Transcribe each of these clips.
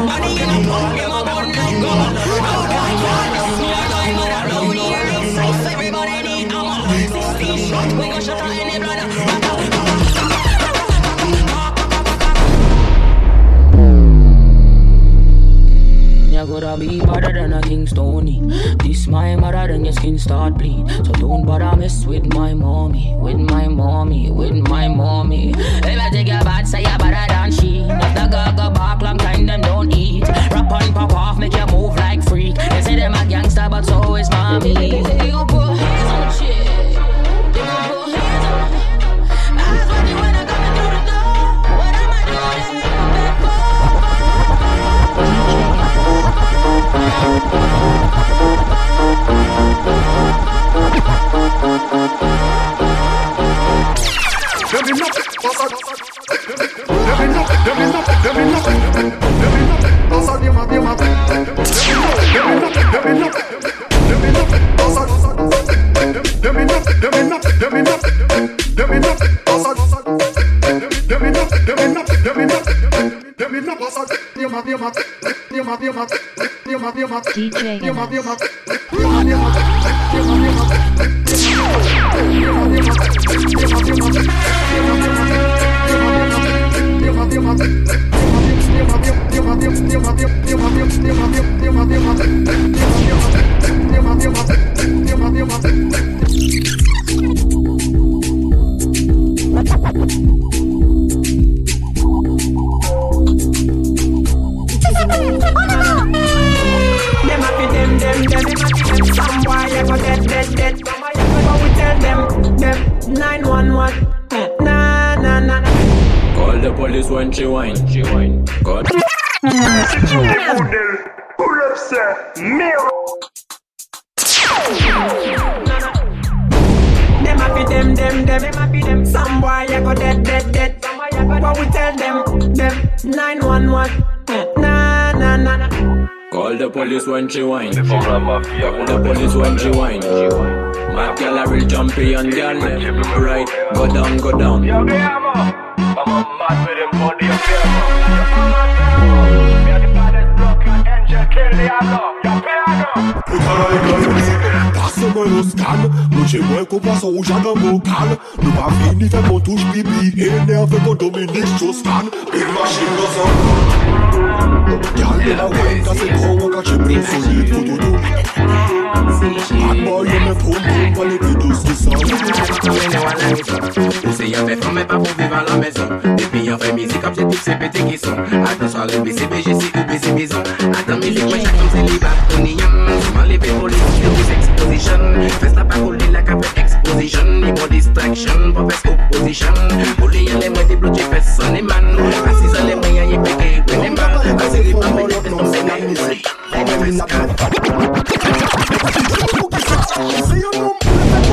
You gotta be better than a King Stony. This my mother, then your skin start bleed. So don't bother mess with my mommy, with my mommy, with my mommy. If I take your bad, say you better than she. If the girl go back, long time them don't eat. Rap on, pop off, make you move like freak. They say them a gangster, but so is mommy. They gon' put hands on the chick. They gon' put hands on the. I was watching when I come through the door. What am I doing? When she whine, God. Them. Some boy you go dead. But we tell them 911. Nah. Call the police when she whine. Call the police when she whine. My girl a real jumpy and girl. Right, go down. Yo, I'm a mad with him body of fear. Me are the baddest block, your angel kill the other. Your Passe-moi le scan, nous chez moi qu'on passe au jardin vocal. Nous pas fini fait mon touche pipi, énervé quand Dominique Strauss-Kahn. Big machine goes on. Y'a de la wine quand c'est gros, quand j'ai plus solide, tout. me poum poum pour les douces qui sont. Ou c'est y'en fait femme mais pas pour vivre à la maison. Et puis y'en fait musique comme c'est tous ces pétés qui sont. Attends soirée BCBGC ou BC maison. Attends musique moi chaque comme célibat Tonian. Souvent les people les music exposition. Fais la parole la café exposition. Ni bon distraction pour faire opposition. Pour les y'en les moins des blocs fait son et man. Assis à les moyens y'en péqué les man. Assis les pas mais y'en fait son c'est la musique. C'est un homme pour le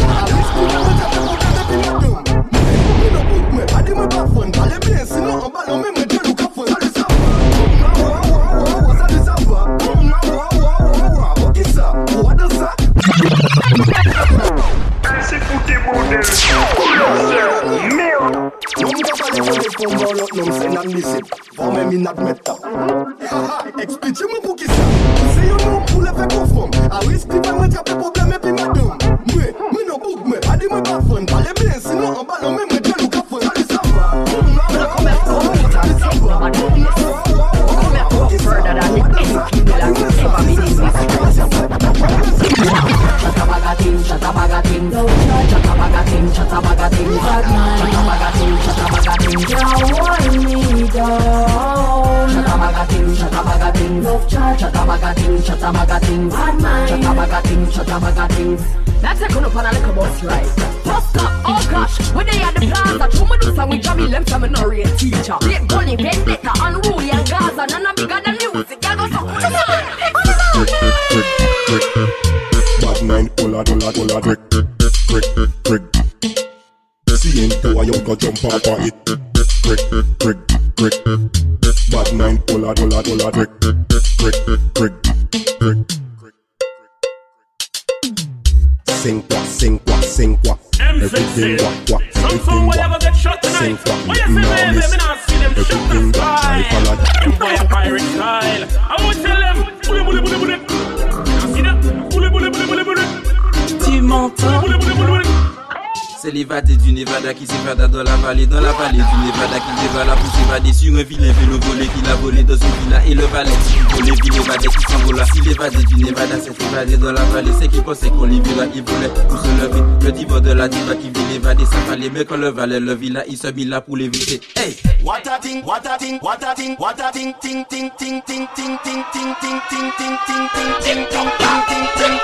expliquez-moi pour qui ça. C'est un homme pour le faire conforme. À risque de me mettre un problème et puis madame. Mais non, bouc, mais pas de me pas fun. Parlez bien, sinon en bas, même me dit le café. Allez, ça va. That's a good up on a little bus ride. First up, oh gosh, when they had the plaza, two minutes and we jabby them from an orient teacher. Get bunny, vendetta, unruly and Gaza, none of bigger than music. I go so Bad mind, pull a brick. Seeing how I young go jump up on it. Brick. Bad mind, pull a brick. Sing quoi. Everything what. Some whatever get shot tonight. Why you say baby, me not see them shot the sky. Boy a pirate style. I want to tell them, bully. You see that? Bully. Tu m'entends? Célibataire du Nevada qui s'évada dans la vallée du Nevada qui dévala pour s'évader sur un vilain vélo volé qu'il a volé dans une villa et le valet volé puis l'évadé qui s'envola. Si l'évadé du Nevada s'est évadé dans la vallée, c'est qu'il pensait qu'on les verra, il voulait pour se lever. Le diva de la diva qui vit l'évader, ça fallait, mais quand le valet le villa, il se mit là pour l'éviter. Hey! What a thing, ting ting ting ting ting ting ting ting ting ting ting ting ting ting ting ting ting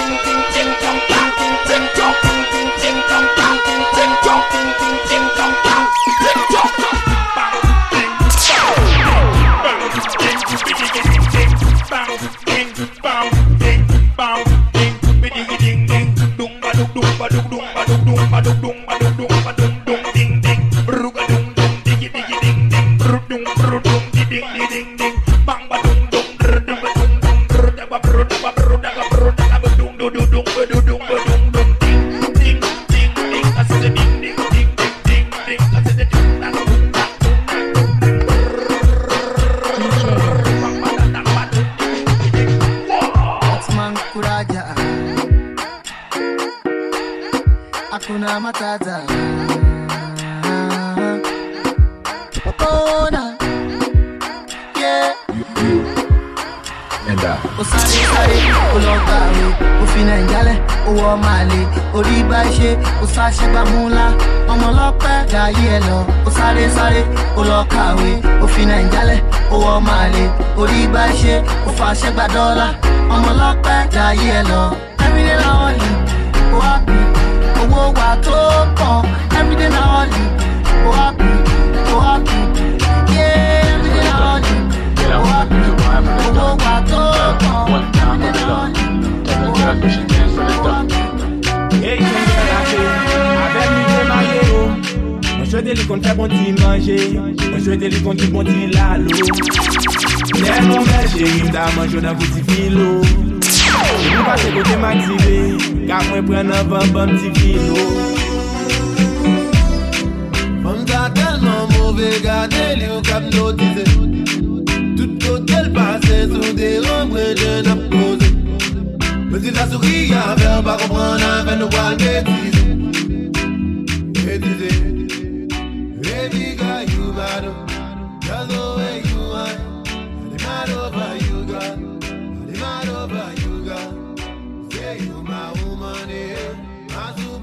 Hakuna Matata. Oh, nah. Yeah. Osare, Ologawe, Ofina Njale, Owo Male, Oribaise, Osase Bamula, Omolope, Gayelo, Osare, Ologawe, Ofina Njale, Owo Male, Oribaise, Ofase Badola, Omolope, Gayelo. Every day na only, oh happy, oh wa to pon. Every day na only, oh happy, yeah. Every day na only, oh happy, oh wa to pon. Hey, avec lui maillot. Moi je te qu'on fait bon petit manger. Moi je te qu'on dit bon petit lalo. Les mon chéri m'a mangé dans petit filo. Je passe côté m'activer, car moi prendre un bon petit filo. On t'a tellement mauvais gardé les cap notisé. Tout hôtel passé sous des ombres de n'a posé. Mais si la souris à faire pas comprendre avec nous voir bêtise. Baby girl you bad, just the way you are. I'm mad over you girl, I'm mad over you girl. Yeah you my woman, yeah.